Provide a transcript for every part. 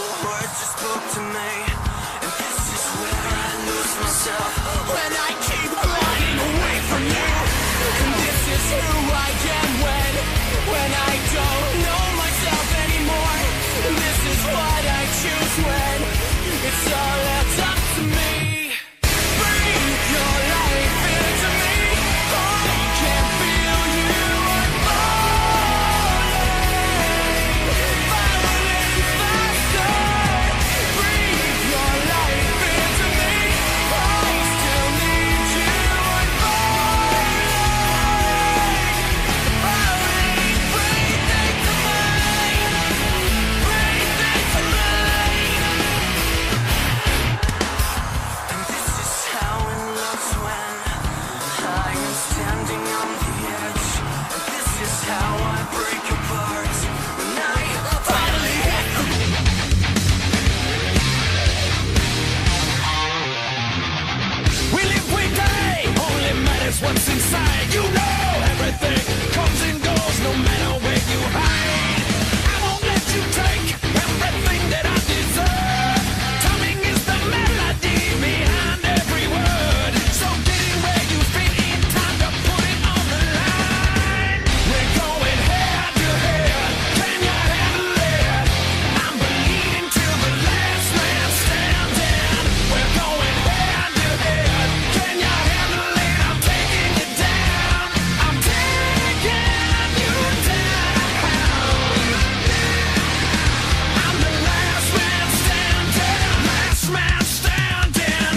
words you spoke to me, and this is where I lose myself when I keep running away from you. And this is who I am when I don't know myself anymore. And this is what I choose when it's all that's up to me. Breathe your life into me. I can feel you unfolding, falling faster. Breathe your life into me. I still need you unfolding, falling, breathing to me, breathing to me. And this is how it looks when I am standing on the edge. And this is how I break apart when I finally hit the We live, we die, only matters what's inside. You know everything comes and goes, no matter where you hide. I won't let you take everything that I deserve. Timing is the melody behind every word. So get in where you fit in, time to put it on the line. We're going head to head, can you handle it? I'm bleeding till the last man standing. We're going head to head, can you handle it? I'm taking you down, I'm taking you down. I'm the last man standing, last man standing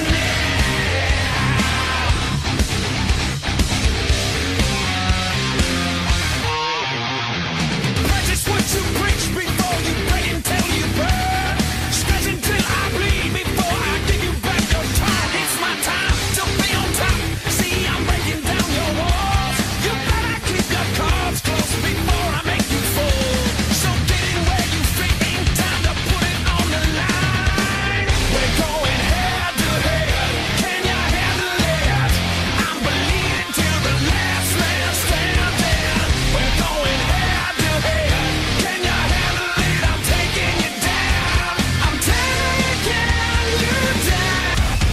Practice what you preach before you pray until you burn. Scratch until I bleed before I give you back your time. It's my time to be on top. See, I'm breaking down your walls. You better keep your cards close before I make you fall. So get in where you fit in, time to put it on the line. We're going head to head, can you handle it? I'm bleeding till the last man standing. We're going head to head, can you handle it? I'm taking you down, I'm taking you down.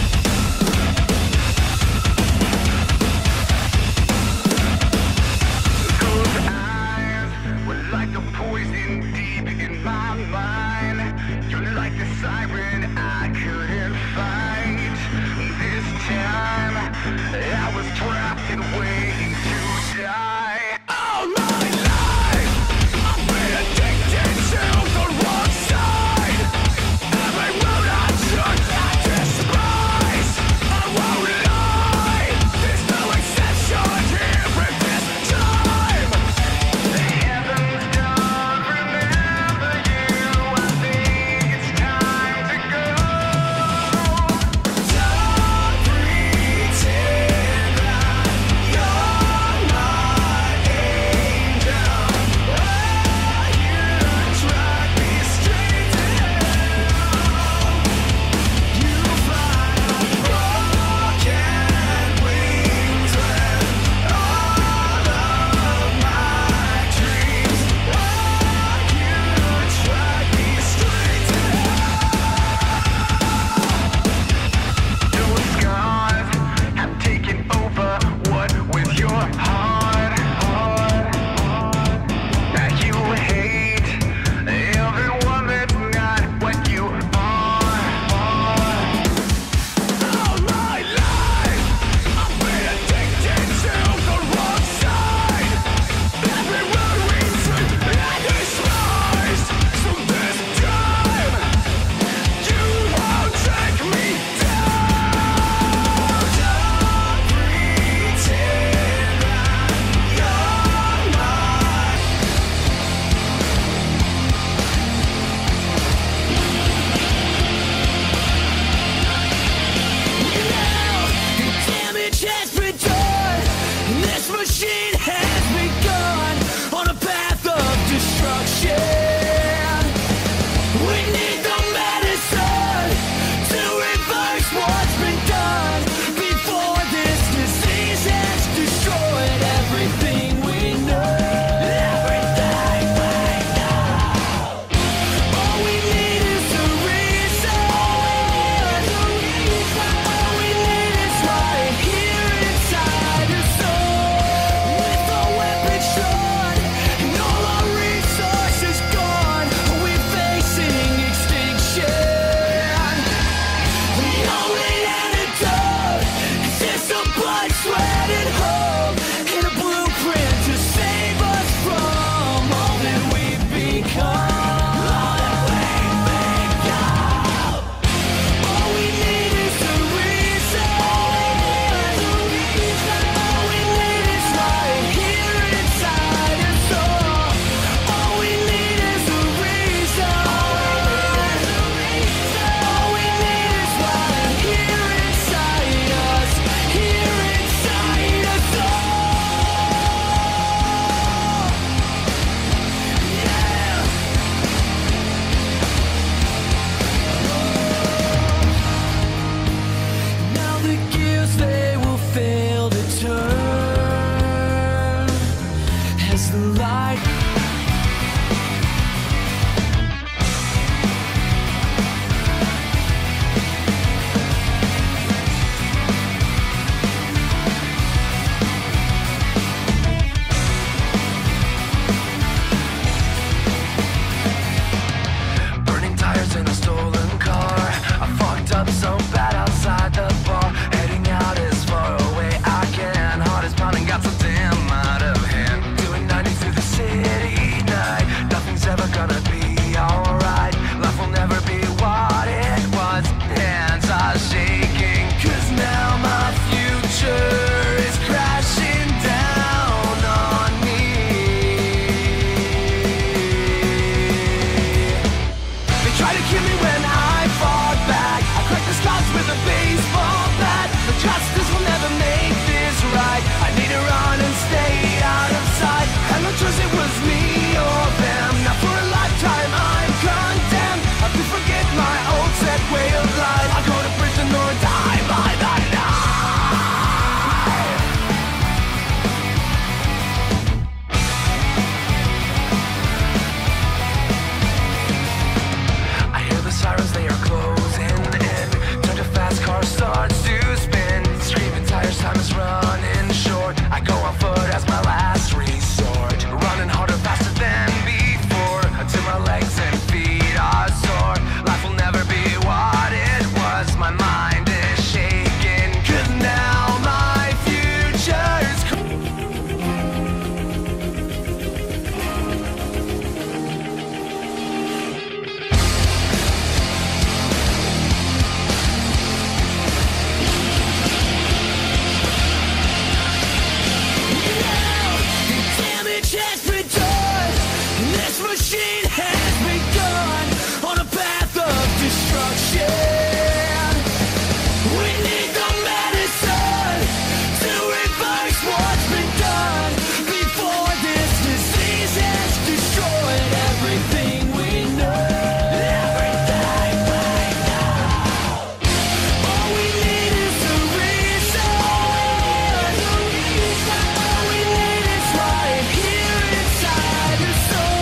Those eyes were like a poison deep in my mind. You're like the siren I couldn't fight. This time I was trapped and waiting to die. All my life I've been addicted to the wrong side. Every road I took I despise. I won't lie, there's no exception here at this time. The heavens don't remember you. I think it's time to go. hear me when I fall back. I crack the stars with a baseball bat. The justice will never make this right. I need to run and stay out of sight. And no choice, it was me or them. Now for a lifetime I'm condemned. I have to forget my old set way of life. I go to prison or die by the night. Sirens, they are closing in. Turn to fast, car starts to spin. Screaming tires, time is running short. I go on foot as my last resort. Running harder, faster than before, until my legs and feet are sore. Life will never be what it was. My mind is shaking, 'cause now my future's machine has begun on a path of destruction. We need the medicine to reverse what's been done before this disease has destroyed everything we know. Everything we know. All we need is a reason. All we need is right here inside the soul.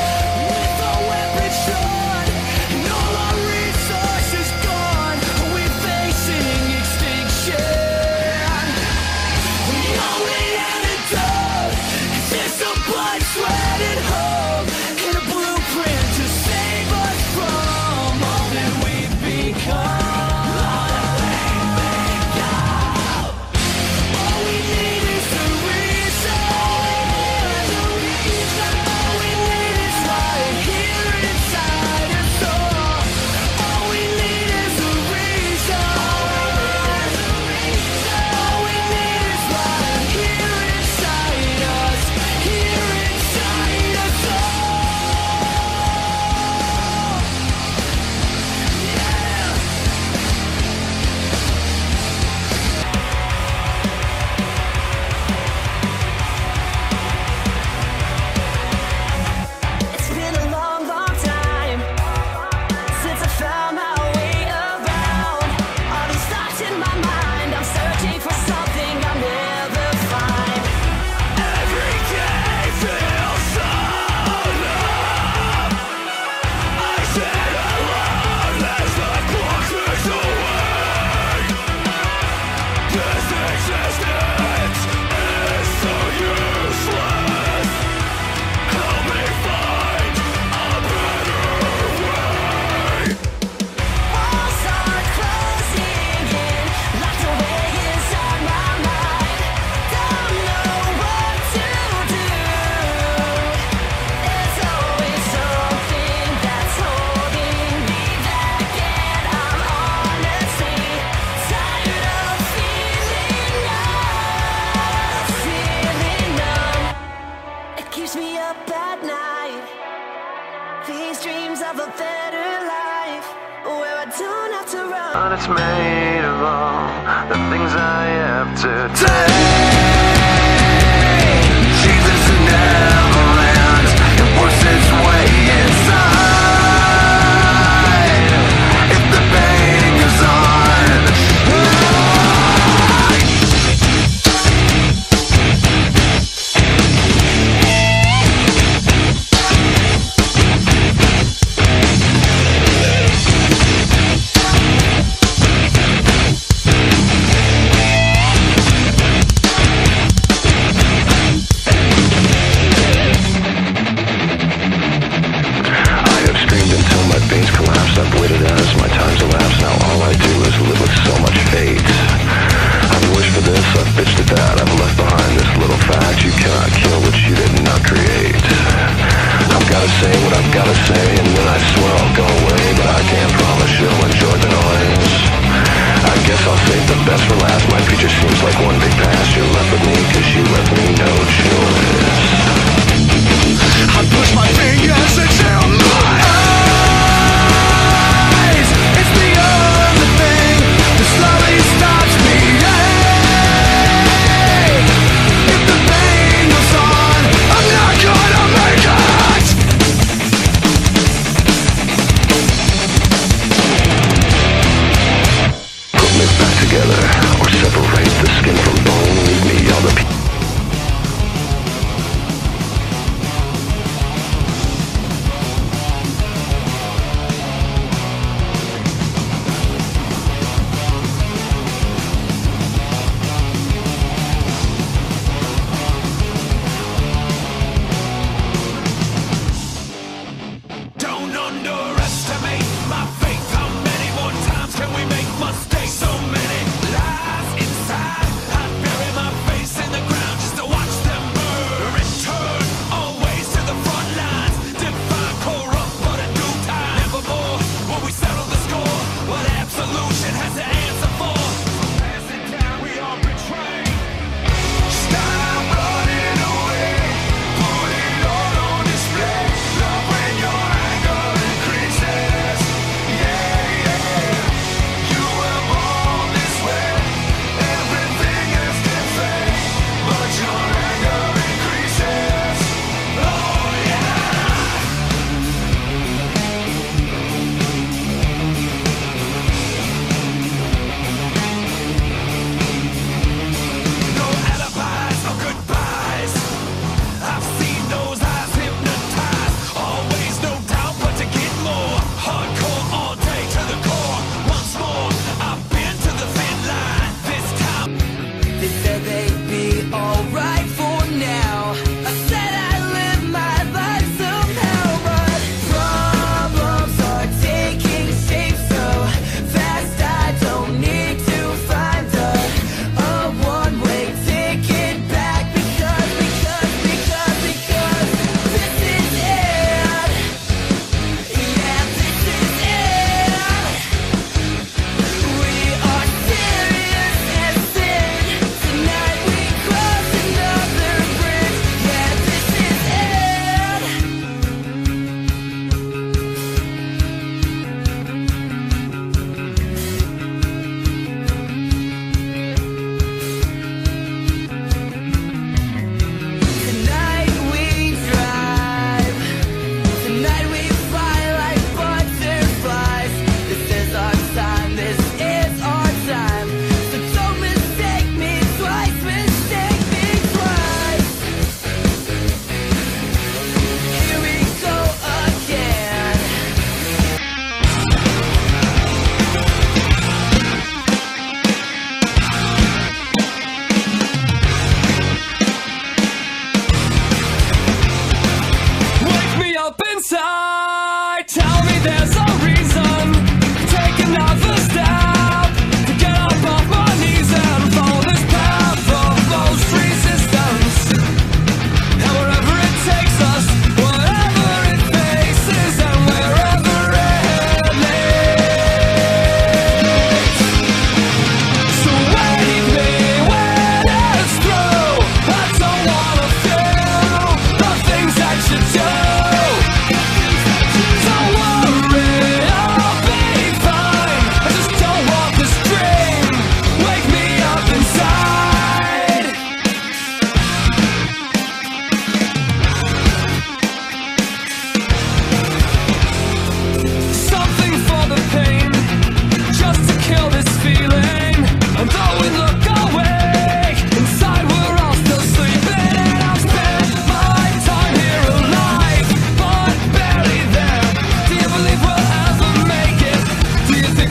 But it's made of all the things I have to take. Jesus never lands, it works its way inside. If the pain goes on,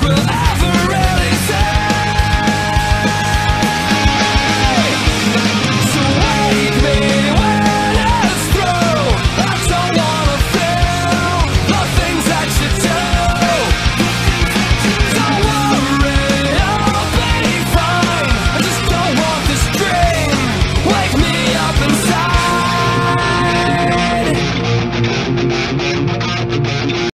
Well,